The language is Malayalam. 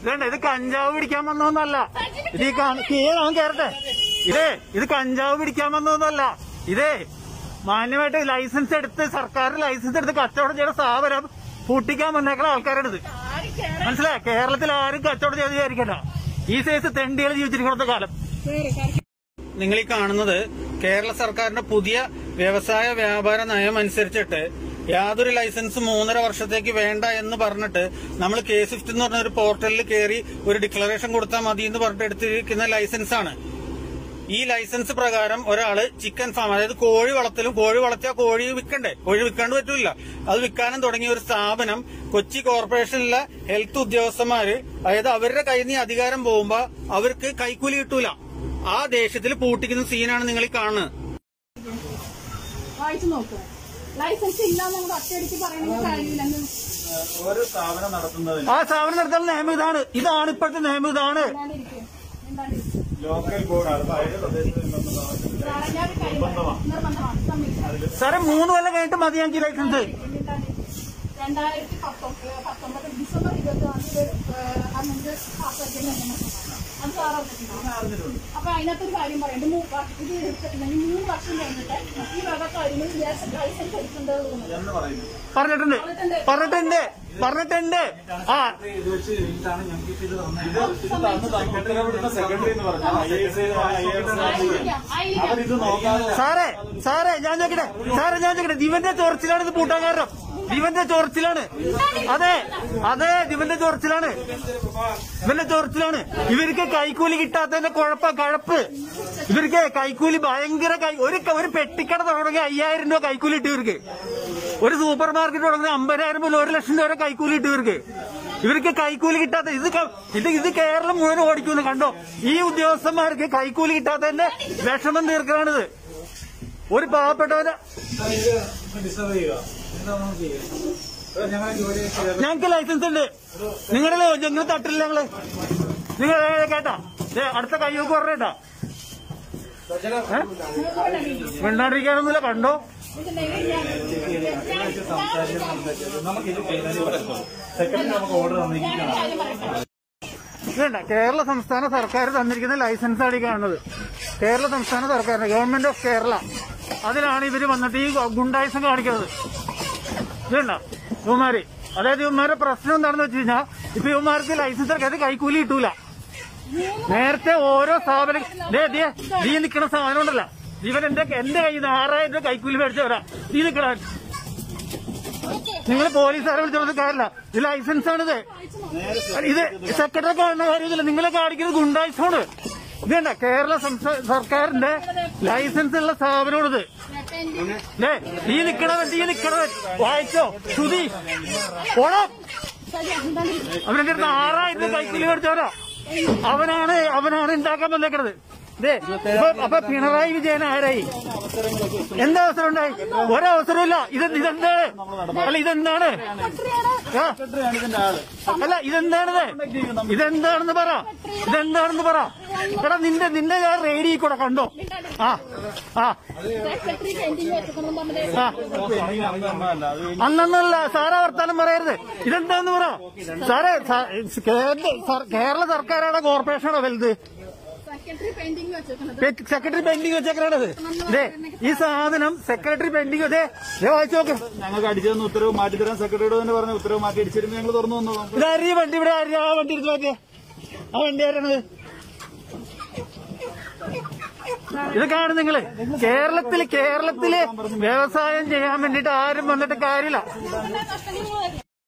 ഇതേണ്ട, ഇത് കഞ്ചാവ് പിടിക്കാൻ വന്നോന്നല്ല. ഇത് കേറട്ടെ. ഇത് കഞ്ചാവ് പിടിക്കാൻ വന്നോന്നല്ല. ഇതേ മാന്യമായിട്ട് ലൈസൻസ് എടുത്ത്, സർക്കാർ ലൈസൻസ് എടുത്ത് കച്ചവടം ചെയ്യുന്ന സ്ഥാപനം പൂട്ടിക്കാൻ വന്നേക്കുന്ന ആൾക്കാരാണിത്. മനസ്സിലായ? കേരളത്തിൽ ആരും കച്ചവടം ചെയ്ത് വിചാരിക്കണ്ട. ഈ സൈസ് തെണ്ടികൾ ജീവിച്ചിരിക്കുന്ന കാലം. നിങ്ങൾ ഈ കാണുന്നത് കേരള സർക്കാരിന്റെ പുതിയ വ്യവസായ വ്യാപാര നയം അനുസരിച്ചിട്ട് യാതൊരു ലൈസൻസ് 3.5 വർഷത്തേക്ക് വേണ്ട എന്ന് പറഞ്ഞിട്ട് നമ്മൾ K-Swift എന്ന് പറഞ്ഞ ഒരു പോർട്ടലിൽ കയറി ഒരു ഡിക്ലറേഷൻ കൊടുത്താൽ മതി എന്ന് പറഞ്ഞിട്ട് എടുത്തിരിക്കുന്ന ലൈസൻസാണ്. ഈ ലൈസൻസ് പ്രകാരം ഒരാള് ചിക്കൻ ഫാം, അതായത് കോഴി വളർത്തിയാൽ കോഴി വിൽക്കണ്ടേ? കോഴി വിൽക്കാണ്ട് പറ്റൂല. അത് വിൽക്കാനും തുടങ്ങിയ ഒരു സ്ഥാപനം കൊച്ചി കോർപ്പറേഷനിലെ ഹെൽത്ത് ഉദ്യോഗസ്ഥന്മാര്, അതായത് അവരുടെ കയ്യിൽ നിന്ന് അധികാരം പോകുമ്പോ അവർക്ക് കൈക്കൂലി കിട്ടൂല. ആ ദേഷ്യത്തിൽ പൂട്ടിക്കുന്ന സീനാണ് നിങ്ങൾ ഈ കാണുന്നത്. ലൈസൻസ് ഇല്ലാന്ന് ഒറ്റയടിക്ക് പറയുന്ന കാര്യമില്ലെന്ന് ഒരു സ്ഥാപനം നടത്തുന്നതിന് ആ സ്ഥാപനം നടത്തുന്ന നിയമം ഇതാണ്. ഇതാണ് ഇപ്പോഴത്തെ നിയമം. ഇതാണ് ലോക്കൽ ബോർഡാണ്. സാറേ 3 കൊല്ലം കഴിഞ്ഞിട്ട് മതി ഞങ്ങൾക്ക് ലൈസൻസ്. 2019 ഡിസംബർ 24 അത് സാററിഞ്ഞിട്ടുണ്ട്. അപ്പൊ അതിനകത്തൊരു കാര്യം പറയണ്ട്, ഇത് എടുത്തിട്ടുണ്ടെങ്കിൽ 3 വർഷം കഴിഞ്ഞിട്ട് ഈ വക കാര്യങ്ങൾ ലൈസൻസ് എടുക്കേണ്ടത് പറഞ്ഞിട്ടുണ്ട്. ആ സെക്രട്ടറി എന്ന് പറഞ്ഞു അവരിത് നോക്കാതെ. സാറേ ഞാൻ ചോദിക്കട്ടെ, ദിവന്റെ ചോർച്ചിലാണ് ഇത് പൂട്ടാൻ കാരണം. ദിവന്റെ ചോർച്ചിലാണ്. അതെ ദിവന്റെ ചോർച്ചിലാണ്. ഇവർക്ക് കൈക്കൂലി കിട്ടാത്തതിന്റെ കഴപ്പ്. ഇവർക്ക് കൈക്കൂലി ഭയങ്കര ഒരു പെട്ടിക്കട തുടങ്ങി 5000 രൂപ കൈക്കൂലി ഇട്ട് ഇവർക്ക്. ഒരു സൂപ്പർ മാർക്കറ്റ് തുടങ്ങി 50,000 മുതൽ 1 ലക്ഷം രൂപ കൈക്കൂലി ഇട്ട് ഇവർക്ക് കൈക്കൂലി കിട്ടാത്ത ഇത് കേരളം മുഴുവൻ ഓടിക്കുന്നു. കണ്ടോ, ഈ ഉദ്യോഗസ്ഥന്മാർക്ക് കൈക്കൂലി കിട്ടാത്തതിന്റെ വിഷമം തീർക്കലാണിത്. ഒരു പാവപ്പെട്ടവന് ഞങ്ങൾക്ക് ലൈസൻസ് ഉണ്ട്. നിങ്ങൾ തട്ടില്ല. നിങ്ങൾ കേട്ടാ, അടുത്ത കയ്യൊക്കെ പറഞ്ഞേട്ടാ. മിണ്ടാണ്ടിരിക്കാനൊന്നുമില്ല. കണ്ടോ, ഇതല്ല കേരള സംസ്ഥാന സർക്കാർ തന്നിരിക്കുന്ന ലൈസൻസാണ് ഈ കാണുന്നത്. കേരള സംസ്ഥാന സർക്കാരിന്റെ ഗവൺമെന്റ് ഓഫ് കേരള, അതിലാണ് ഇവര് വന്നിട്ട് ഈ ഗുണ്ടായിസം കാണിക്കുന്നത്. ഇതുണ്ട ഇവന്മാര്, അതായത് ഇവന്മാരുടെ പ്രശ്നം എന്താണെന്ന് വെച്ച് കഴിഞ്ഞാൽ, ഇപ്പൊ ഇവന്മാർക്ക് ലൈസൻസ് എടുക്കാതെ കൈക്കൂലി കിട്ടൂല. നേരത്തെ ഓരോ സ്ഥാപനം നീ നിൽക്കുന്ന സാധനം ഉണ്ടല്ല, ഇവൻ എന്റെ കയ്യിൽ നിന്ന് 6000 രൂപ കൈക്കൂലി മേടിച്ചവരാ. നീ നിൽക്കണ നിങ്ങൾ പോലീസുകാരെ വിളിച്ചോണ്ട് കാര്യമില്ല. ഇത് ലൈസൻസാണിത്. ഇത് സെക്രട്ടറി കാണുന്ന കാര്യമില്ല. നിങ്ങളെ കാണിക്കുന്നത് ഗുണ്ടായിസമാണ്. ഇതേണ്ട കേരള സർക്കാരിന്റെ ലൈസൻസ് ഉള്ള സ്ഥാപനമാണിത്. നീ നിക്കണവൻ വായിച്ചോ ശ്രുതി ഓണം. അവനെന്റെ അടുത്ത് 6000 രൂപ കൈക്കൂലി മേടിച്ചവരാ. അവനാണ് ഉണ്ടാക്കാൻ വന്നേക്കണത്. അപ്പൊ പിണറായി വിജയൻ ആരായി? എന്താ അവസരം ഉണ്ടായി? ഒരവസരമില്ല. ഇതെന്താണ്? അല്ല ഇതെന്താണ്? അല്ല ഇതെന്താണെന്ന് പറ. എടാ നിന്റെ ഞാൻ റേഡിയോ കൂടെ കണ്ടോ? അന്നല്ല സാറാ വർത്താനം പറയരുത്. ഇതെന്താന്ന് പറ സാറേ. കേരള സർക്കാരാണോ കോർപ്പറേഷനാണോ വലുത്? സെക്രട്ടറി പെൻഡിങ് വെച്ചേക്കണത്. ഈ സാധനം സെക്രട്ടറി പെൻഡിങ് വായിച്ചു നോക്ക്. ഞങ്ങൾക്ക് അടിച്ചതെന്ന് ഉത്തരവ് മാറ്റിത്തരാൻ സെക്രട്ടറിയോട് തന്നെ പറഞ്ഞ ഉത്തരവ് മാറ്റി അടിച്ചിരുന്നു. ഞങ്ങൾ തുറന്നു വന്നു. ഇതാരീ വണ്ടി ഇവിടെ ആ വണ്ടി എടുത്ത് മാറ്റിയ ആ വണ്ടി ആരാണത്? ഇത് കാണും നിങ്ങള്. കേരളത്തില് വ്യവസായം ചെയ്യാൻ വേണ്ടിട്ട് ആരും വന്നിട്ട് കാര്യമില്ല.